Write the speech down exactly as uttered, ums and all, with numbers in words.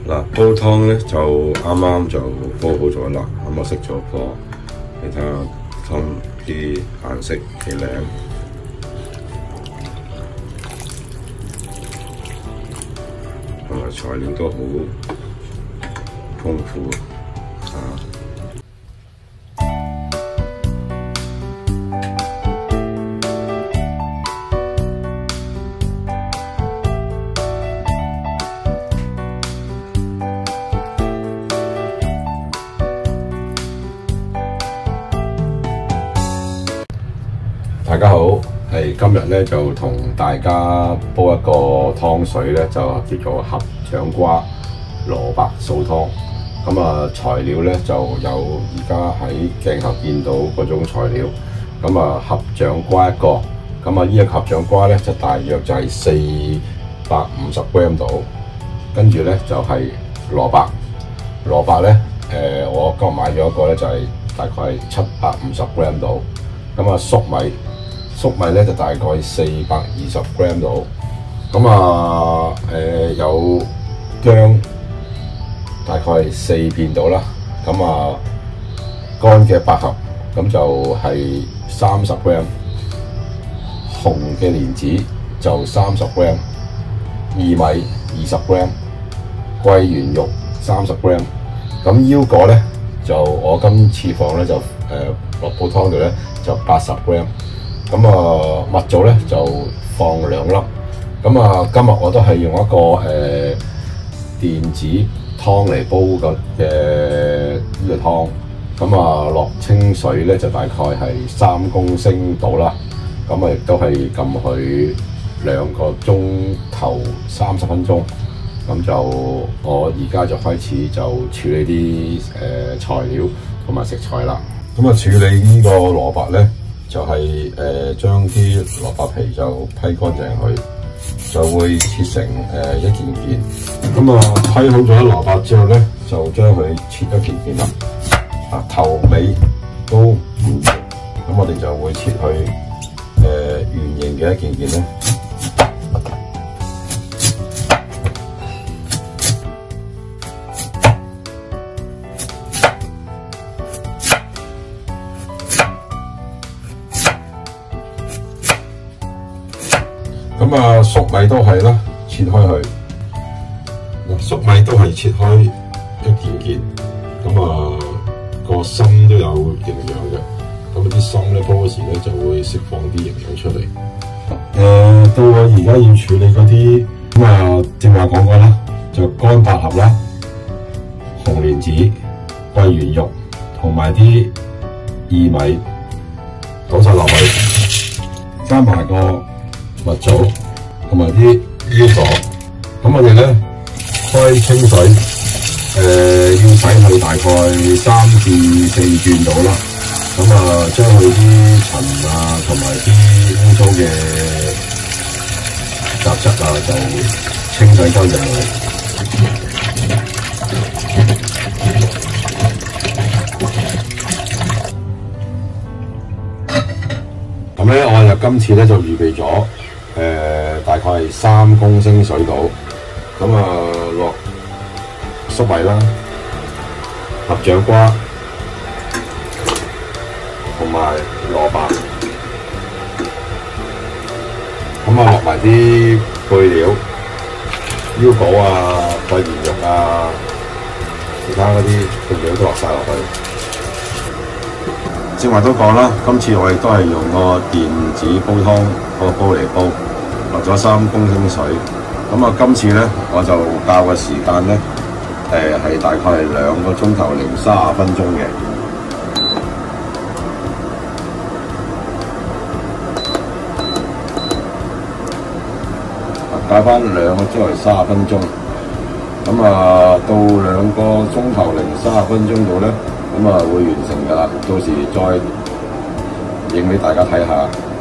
嗱，煲湯咧就啱啱就煲好咗啦，咁我熄咗火，你睇下湯啲顏色幾靚，同埋材料都好豐富啊！大家好，係今日咧就同大家煲一個湯水咧，就叫做合掌瓜蘿蔔素湯。咁啊，材料咧就有而家喺鏡頭見到嗰種材料。咁啊，合掌瓜一個，咁啊呢一個合掌瓜咧就大約就係四百五十 gram 度。跟住咧就係蘿蔔，蘿蔔咧誒，我今日買咗一個咧就係大概係七百五十 gram 度。咁啊，粟米。粟米咧就大概四百二十 gram 度，咁啊誒、呃、有薑大概四片到啦，咁啊乾嘅百合咁就係三十 gram， 紅嘅蓮子就三十 gram， 薏米二十 gram， 桂圓肉三十 gram， 咁腰果咧就我今次放咧就誒落煲湯度咧就八十 gram。咁啊，蜜棗咧就放兩粒。咁啊，今日我都係用一個誒、呃、電子湯嚟煲嘅嘅呢個湯。咁啊，落清水咧就大概係三公升到啦。咁啊，亦都係撳佢兩個鐘頭三十分鐘。咁就我而家就開始就處理啲誒、呃、材料同埋食材啦。咁啊，處理呢個蘿蔔咧。就係、是、誒、呃、將啲蘿蔔皮就批乾淨佢，就會切成誒、呃、一件件。咁啊批好咗蘿蔔之後咧，就將佢切一件件啦。啊頭尾都唔同，咁我哋就會切去誒圓形嘅一件件咧。咁啊，粟米都係啦，切開佢。嗱，粟米都係切開一件件。咁啊，個心都有營養嘅。咁啲心咧煲嗰時咧就會釋放啲營養出嚟。誒、呃，到我而家要處理嗰啲，咁啊，正話講過啦，就乾百合啦、紅蓮子、桂圓肉同埋啲薏米倒晒落去，加埋個蜜棗同埋啲腰果，咁我哋咧開清水，誒、呃、要洗佢大概三至四轉到啦。咁啊，將佢啲塵啊同埋啲污糟嘅雜質啊就清洗乾淨佢。咁咧，我就今次咧就預備咗。誒、呃、大概係三公升水度，咁啊落粟米啦、合掌瓜同埋蘿蔔，咁啊落埋啲配料，腰果啊、桂圓肉啊，其他嗰啲配料都落晒落去。正話都講啦，今次我亦都係用個電子煲湯嗰個煲嚟煲。落咗三公升水，咁啊今次咧我就較嘅時間咧，誒、呃、係大概係兩個鐘頭零三十分鐘嘅。較翻兩個鐘頭三十分鐘，咁啊到兩個鐘頭零三十分鐘度咧，咁啊會完成㗎啦。到時再影俾大家睇下。